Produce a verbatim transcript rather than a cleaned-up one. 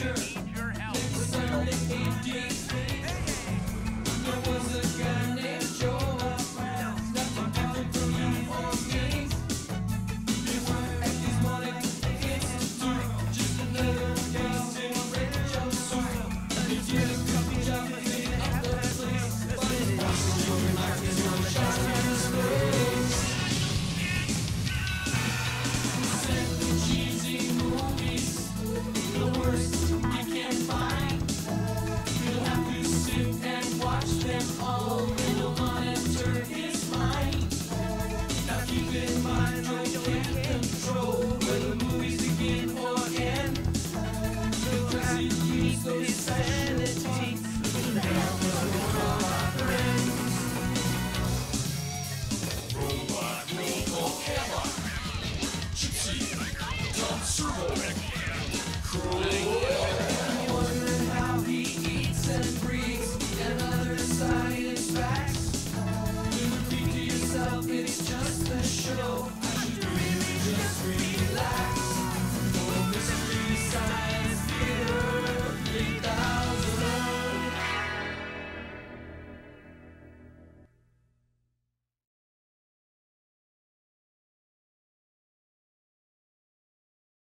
danger. Was only eighteen. There was a guy named Joe. Nothing coming from you or me. They work at this morning institute. Just another face in a red jumpsuit. And if you have a couple jobs, cleaning up the place. But it's possible your life is on the shot in space. Send the cheesy movies, the worst you can find. You'll have to sit and watch them all. It'll monitor his mind. Now keep in mind, you can't control whether movies begin or end. Because he keeps those sanity. Robot, roll, camera. Gypsy, Tom Servo, Crow.